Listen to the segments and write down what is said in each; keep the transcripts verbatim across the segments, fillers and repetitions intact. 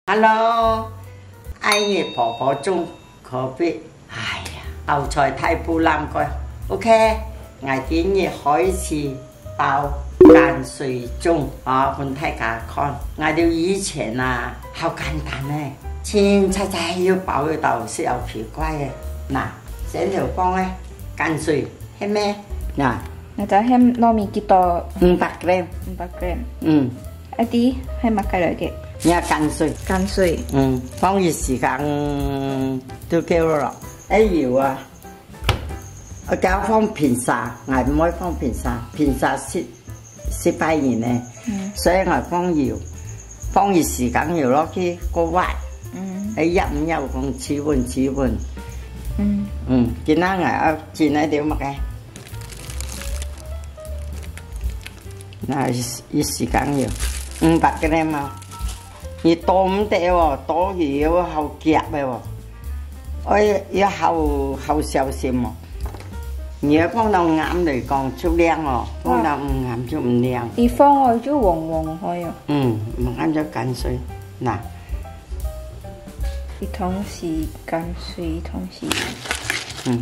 Hello， 愛嘅婆婆中可別，哎呀，後菜太不難個 ，OK， 我今日開始包鹼水粽啊，俾大家看。我哋以前啊，好簡單咧，千七仔要包嗰度是好奇怪嘅。嗱，整條方咧，鹼水係咩？嗱， 我就係糯米幾多？ 五百 gram， 五百 gram。 嗯， 一啲係乜計嚟嘅？ nhà canh水， canh水， ừ, phong nhiệt時間都叫咯，一搖啊，我搞放片沙，我唔可以放片沙，片沙蝕蝕百元咧，所以我放搖，放熱時間搖落去個位，你入唔入咁似換似換，嗯嗯，見啦我啊轉一條乜嘅，嗱熱時間搖五百嘅咧嘛。 你多唔得喎，多魚要後夾嘅喎，我要後後少少喎。你要放到啱嚟講就靚喎，放到唔啱就唔靚。 你放落就黃黃開啊。嗯， 唔啱就鹼水嗱。 一桶是鹼水，一桶是。嗯。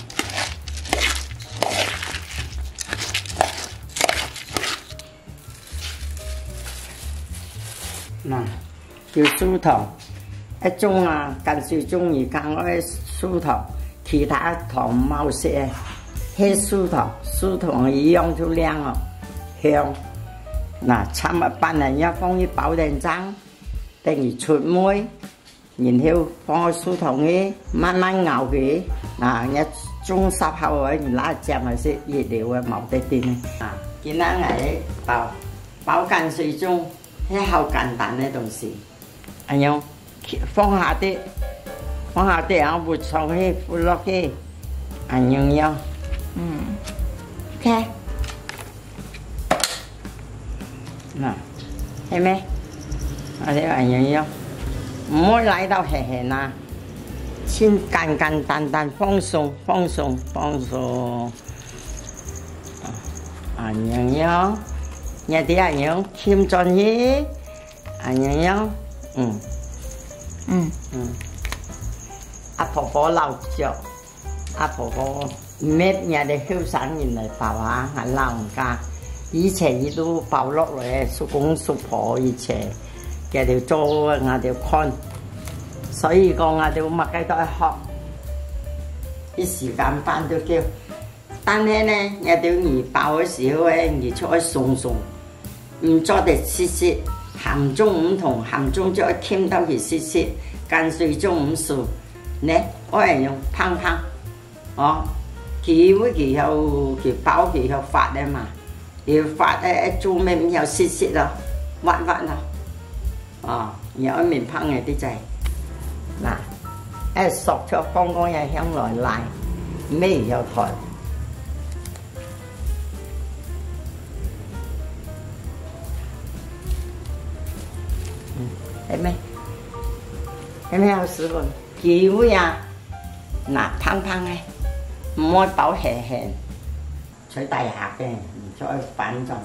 嗱，叫酥糖，一盅啊，鹼水盅而家我啲酥糖，其他糖冇食嘅，係酥糖，酥糖一樣就靚哦，香。嗱，參一班人一放啲包定裝，等於出梅，然後放個酥糖嘅，慢慢熬佢，嗱一盅十後位，你拿隻咪識熱料嘅冇得掂嘅。啊，見啦我包包鹼水盅。 係好簡單嘅東西，咁樣放下啲，放下啲，然後撥上去，撥落去，咁樣樣，嗯 ，OK， 嗱，係咩？我哋咁樣樣，唔好嚟到輕輕啦，先簡簡單單放鬆，放鬆，放鬆，咁樣樣。 nhà tí anh nhớ khiêm tròn nhé anh nhớ nhớ ừ ừ ừ à婆婆老咗啊婆婆咩嘢哋後生人嚟包啊係老人家以前亦都包落嚟叔公叔婆以前嘅條做我哋看所以講我哋乜嘢都學啲時間班都叫但係咧我哋二包嘅時候咧二出去送送 唔做得切切，鹹中唔同，鹹中再傾到佢切切，鹼水中唔熟，咧我係用烹烹，哦，佢會佢有佢包佢有發啊嘛，要發咧一做咩有切切咯，滑滑咯，哦，然後一面烹嘅啲就係嗱，一熟咗剛剛有香來奶，咩有台。 係咩？係咩好食喎？幾味啊？嗱，烹烹嘅，唔可以包輕輕，取大客嘅，唔再反盡。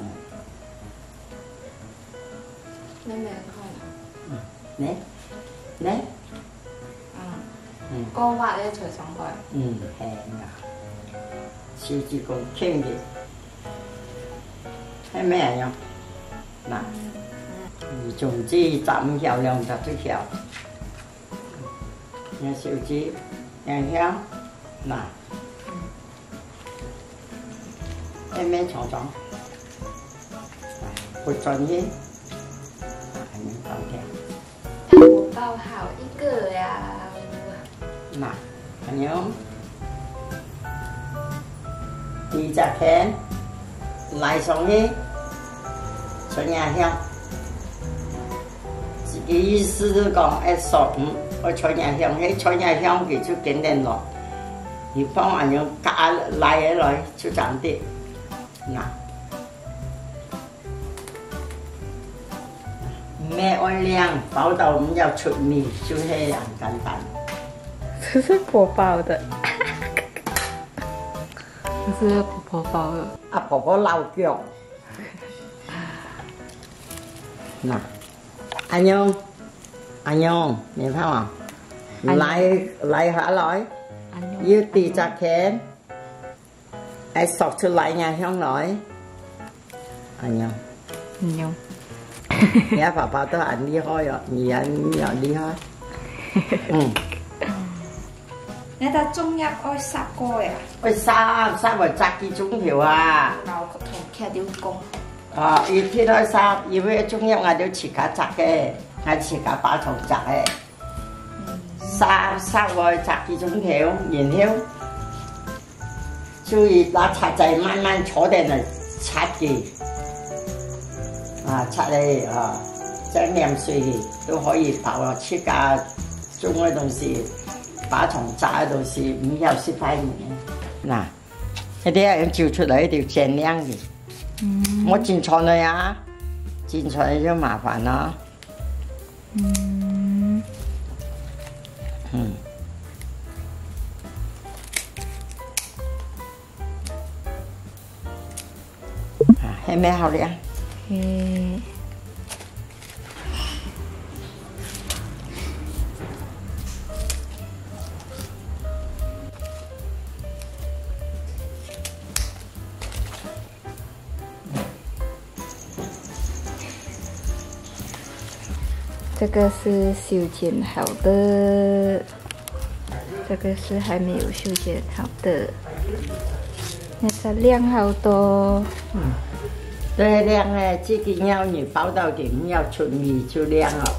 你咩看？ 你你嗯嗯，高滑咧除上去。嗯， 輕啊，小子咁傾嘅，係咩樣？嗱。 而總之斬漂亮就最漂，有小子，有香，嗱，咩咩廠廠，撥盡啲，係咪好聽？ 我包好一個呀。 嗱，咁樣，二隻片，嚟上去，春芽香。 意思是講一熟五，我菜芽香，喺菜芽香佢就緊啲落，而幫人用加奶起來就賺啲，嗱，咩愛靚，包到唔要出面，就係很簡單。 這是婆包的，這是婆婆包的。 啊婆婆老腳，嗱。 anh nhung 阿娘，你睇嘛，嚟嚟下來，要地扎鉗，誒索出嚟呀香來，阿娘， 阿娘， 你阿爸爸都很厲害哟，你阿你又厲害，嗯。 你睇中藥愛殺過呀？ 愛殺殺為扎幾種條啊？ 嗱，我同佢哋講。 啊，一天愛殺，因為中藥我哋自家扎嘅，我自家把蟲扎嘅。殺殺為扎幾種條，然後就拿刷仔慢慢坐定嚟擦嘅，啊擦嚟啊，整鹽水嘅都可以泡落自家種嘅東西。把蟲扎喺度是唔有蝕塊面。嗱，一啲人照出嚟一條正靚嘅， 嗯、 我剪錯啦呀，剪錯就麻煩啦。 嗯。 嗯。啊，係咩好咧？ 誒。这个是修剪好的，这个是还没有修剪好的，那它量好多。 嗯，对量咧，自己要你包到點，要出味就量咯。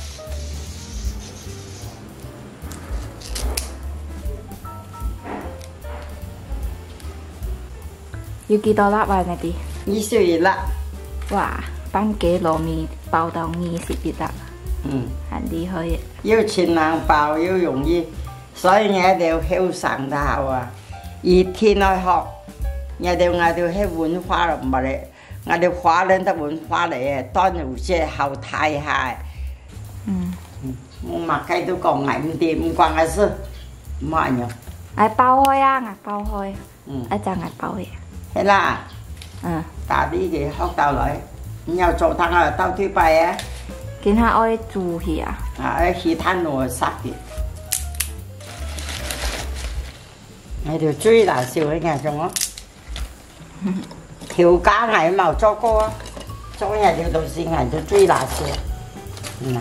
要幾多粒啊？呢啲？ 二十二粒。 哇，半幾糯米包到二十一粒。 嗯， 很厲害嘅。 要全能包要容易，所以我哋要竅上得好啊。以天來學，我哋我哋係文化唔係咧，我哋華人的文化嚟嘅，當然即係後太下。 嗯。 我麥雞都講捱唔掂，唔關我事，唔係樣。 捱包開啊，捱包開。 嗯。 一陣捱包嘅。 係啦。 嗯。 打啲嘅學到來，你又做湯啊，到對拜啊。 見下愛煮去啊！ 啊，愛去攤攞殺嘅，係條最難燒嘅嘢仲咯。條架係冇做過啊，做嘢條東西係就最難燒。嗯。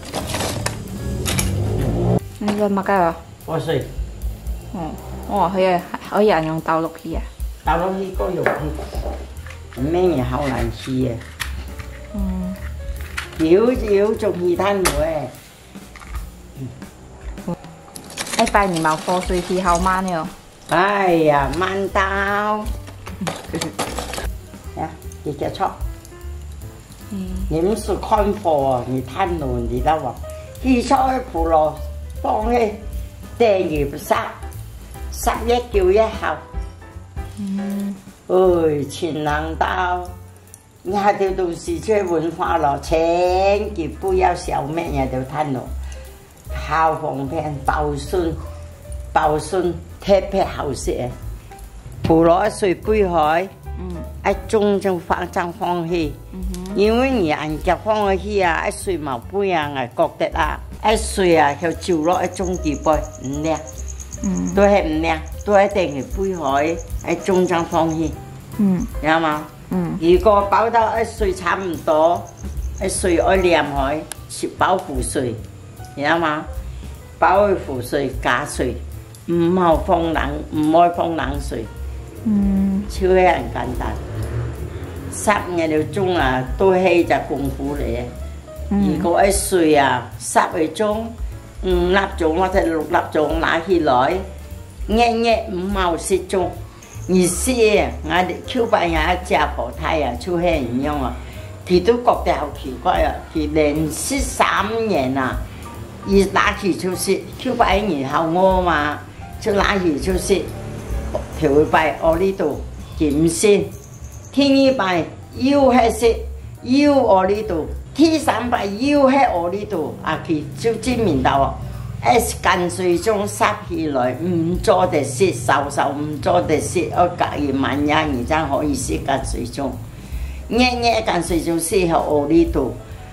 你做乜嘅？ 我水。 哦，哦，佢啊可以用倒落去啊。 倒落去個肉去，咩嘢好難吃嘅。 嗯。 少少仲易攤喎。 一拜你冇課水去好慢嘅。 哎呀，慢到。呀，你嘅錯。你唔是看貨啊，你攤路你得喎。起初嘅鋪路放喺訂葉十十一叫一後。 嗯。 哎，全能到。你下條東西出文化咯，千祈不要小咩嘢就攤咯，烤黃片、包筍、包筍特別好食嘅，鋪落一水杯海，一盅就放張放去，因為你按夾放去去啊，一水毛杯啊，我覺得啊，一水啊就照落一盅幾杯唔靚，都係唔靚，都係定係杯海一盅張放去，有冇？嗯，如果包到一歲差唔多，一歲愛涼海，切包湖水，知道嗎？包去湖水加水，唔好放冷，唔愛放冷水。嗯，超係很簡單。十日條鐘啊，都係隻功夫嚟嘅。嗯、如果一歲啊，十個鐘、五粒鐘或者六粒鐘拿起來，日日五毛十鐘。而是我哋 Q 八廿一隻婆太啊，超係唔樣啊！佢都覺得好奇怪啊！佢連續三年啊，而拿起就是 Q 八一年後我嘛，就拿起就是條拜我呢度檢先，天一拜要係食要我呢度，天三拜要係我呢度，啊佢就知面到啊！一近水中塞起來，唔做得蝕，瘦瘦唔做得蝕，我隔二萬日而真可以蝕近水中，日日近水中蝕喺我呢度，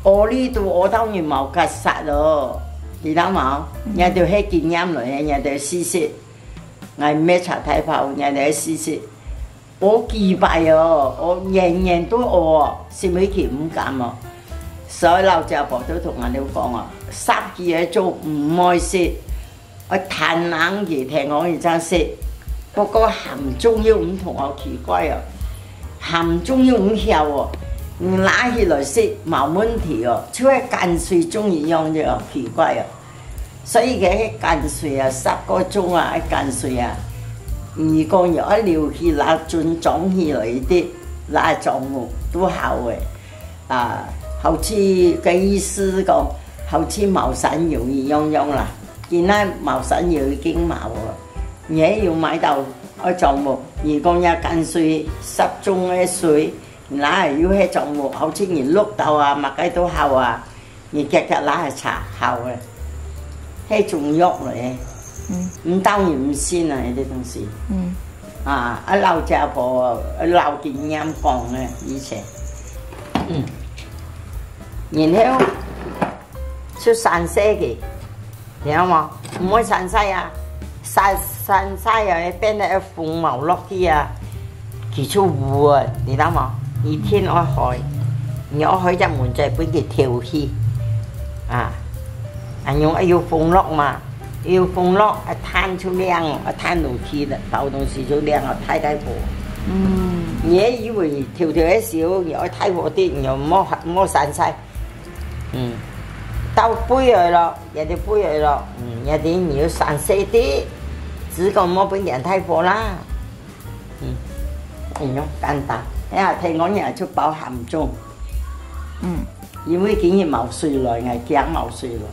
我呢度我當然冇吉實咯，你睇冇？人哋喺經驗嚟嘅，人哋試試，我咩茶太泡，人哋試試。我幾敗哦，我樣樣都餓，食每期唔減哦。所以老家婆都同人哋講啊，十幾嘢做唔愛食，我嘆冷嘢聽講而真食，不過含中藥唔同我奇怪啊，含中藥唔曉喎。拿起來食冇問題哦，只係間水中意用啫，奇怪啊！所以嘅間水啊，十個鐘啊，間水啊，如果有一撩起那轉長起來啲，那狀物都好嘅。啊，好似嘅意思講，好似茅山藥一樣樣啦。現在茅山藥已經冇啦，而家要買到一狀物，如果有間水十鐘嘅水。嗱，要喺種木，好似而碌豆啊、麥雞都好啊，而夾夾嗱係茶好嘅，係種藥嚟嘅，唔當然唔鮮啊呢啲東西。嗯，啊，阿老家婆老經驗講嘅以前，嗯，然後出山西嘅，聽冇？唔可以山西啊，山山西又喺邊度？鳳毛落去啊，佢出湖啊，你睇冇？以天愛海，而我海入門就係俾佢跳起，啊，啊用要風落嘛，要風落啊攤出靚，啊攤到起啦，到到時就靚啊太大貨。嗯，嘢以為條條一少，又太貨啲，又摸摸散晒。嗯，到杯嚟咯，人哋杯嚟咯，嗯，人哋你要散細啲，只講摸俾人太貨啦。嗯，咁樣簡單。啊！聽講人出飽含中，嗯，因為竟然冇水來，係驚冇水來。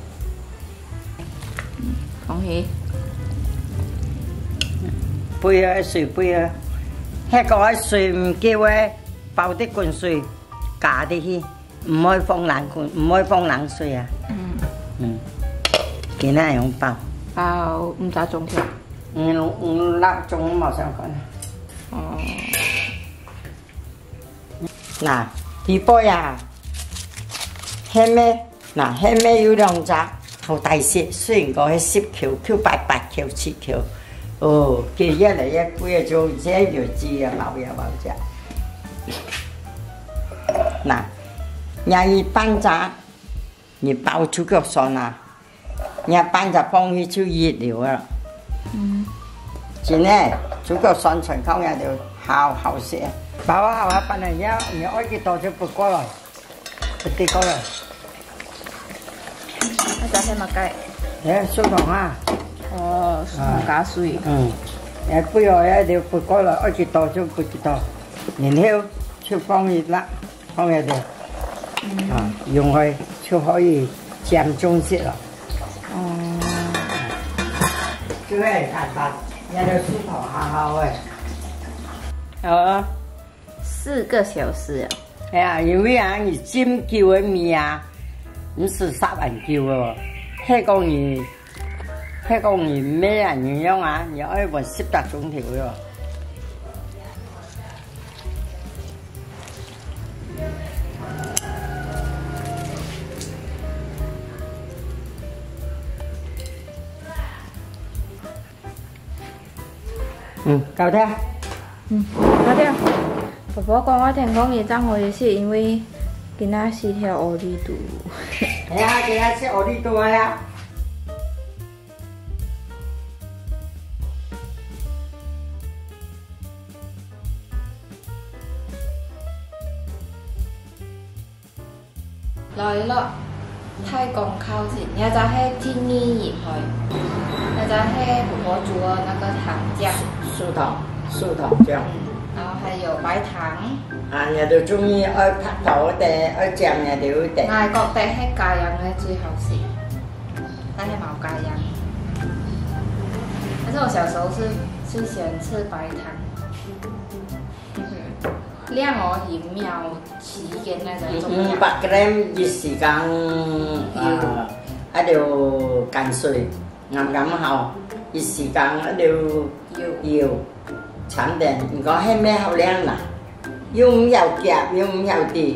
講起杯啊，水杯啊，迄個水唔叫嘅，爆啲滾水，加啲去，唔可以放冷罐，唔可以放冷水啊。嗯嗯，見哪樣爆？ 爆五扎鐘條。 五五粒鐘冇相干。哦。嗱，第波呀，係咩？嗱，係咩要兩隻頭大些，雖然講係十條、Q 八八條、七條，哦，佢一嚟一杯就這樣子啊，冇呀冇隻。嗱，廿二班扎，你爆出腳上啊，廿班扎放去就熱了啊。嗯。前呢，主腳上全溝人就好好食。爆啊爆啊！班人家你愛幾多就撥過來，撥啲過來。 我就係麥雞。 誒，燒糖啊！ 哦，唔加水。 嗯。誒，杯外咧你撥過來，愛幾多就撥幾多，然後就放熱啦，放入去。啊，用去就可以醬中式啦。哦。就係簡單，人哋燒糖好好誒。好啊。 四個小時啊！ 係啊，因為啊，你尖叫嘅面啊，唔是殺人叫喎，係講你，係講你咩人樣樣啊？你愛揾十八種條喎。嗯，夠聽。 嗯，夠聽。婆婆講我聽講嘢爭我哋食，因為今仔是條鵝梨肚。 係啊，今仔食鵝梨肚啊！ 來咯，太公靠近，也就係天衣入去，也就係婆婆煮嘅那個糖醬。 素糖，素糖醬。 然後還有白糖。 啊，人哋中意愛拍頭定愛醬，人哋會定。 我覺得係加鹽嘅最好食，但係冇加鹽。但是我小時候是是喜歡吃白糖。靚我鹽苗起嘅那種重要。 五百 gram 一時間啊，一條間水啱啱好，一時間一條要要產定。如果係咩好靚嗱，要唔要夾，要唔要啲，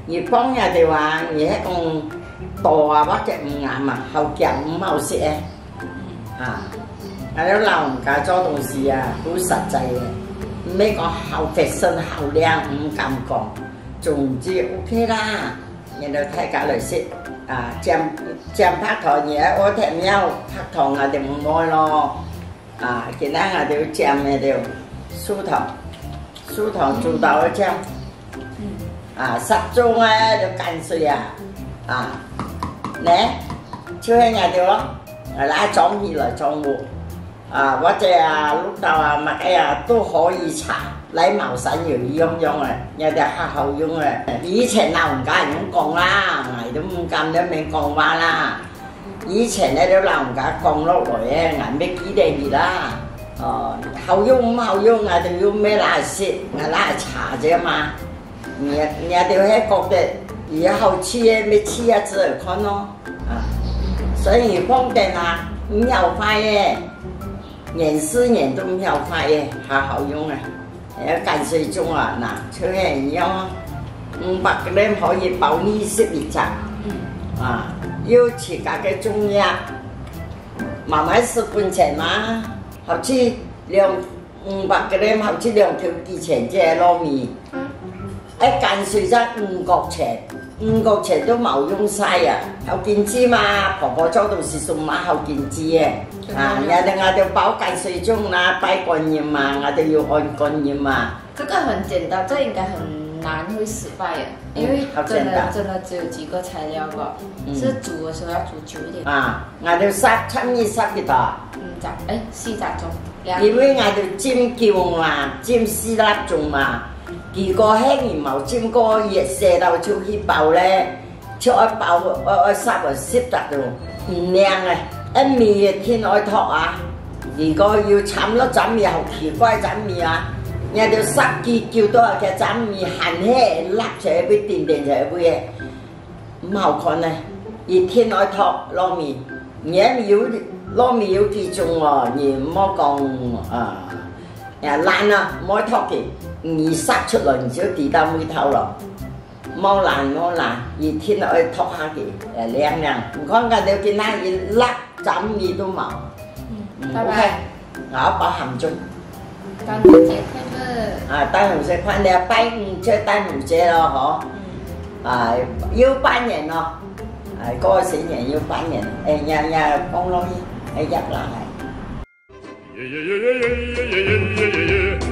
月光人哋話而家講墮啊或者唔啱啊，後腳唔好食嘅，啊，我哋老人家做東西啊好實際嘅，唔係講後肥身後靚唔敢講，總之 OK 啦，人哋睇隔嚟食。啊，醬醬拍糖嘢，我聽喵拍糖啊，就唔愛咯。啊，其他我哋要醬嘅就酥糖，酥糖做到嘅醬。啊，十種咧就乾水啊，啊，咧，超輕我哋咯，拉裝起來裝喎。啊，或者啊綠豆啊麥雞啊都可以搽。嚟茅山要用用嘅，有啲客後用嘅。以前老人家咁講啦，我都唔敢咁樣講話啦。以前咧啲老人家講落來咧，我咩幾多嘢啦？哦，後用唔後用，我哋要咩嚟食？我嚟搽啫嘛。你你哋喺覺得以後吃嘅咩吃啊，只係看咯。啊，所以方便啊，唔要快嘅，年四年都唔要快嘅，係好用嘅。喺乾水中啊，嗱，超輕樣五百 gram 可以煲二十二隻，啊，要自家嘅中藥，慢慢十半錢嘛，好似兩五百 gram 好似兩條幾錢隻糯米，喺乾水則五角錢，五角錢都冇用晒啊，後見知嘛，婆婆做到時送馬後見知嘅。啊！人哋我哋煲乾水盅啦，擺乾鹽嘛，我哋要按乾鹽嘛。 這個很簡單，這應該很難會失敗嘅，因為真的真的只有幾個材料吧。嗯、是煮的時候要煮久一點。啊！ 我哋殺差唔多殺幾多？ 五集，誒四集鐘。 因為我哋煎叫嘛，煎四粒鐘嘛，如果輕而冇煎過熱射到出去爆咧，出去爆我我殺就濕得到，唔靚嘅。一味嘅天愛托啊！如果要慘咯斬麵好奇怪斬麵啊！人哋十幾叫多嘅斬麵行起甩出嚟杯電電出嚟杯嘅，唔好看咧。而天愛托糯米，而家要糯米要幾種喎？而唔好講啊，誒爛啦，唔可以托嘅，而塞出來唔少地到尾頭咯。冇爛冇爛，而天愛托下嘅誒靚靚，唔講㗎，你見啦，而甩。斬嘢都冇，嗯，拜拜，我包含中。 端午節快樂！ 啊，端午節快樂，拜五即係端午節咯，嗬。啊，要拜年咯，啊，嗰個新年要拜年，誒，日日放落去，誒入啦係。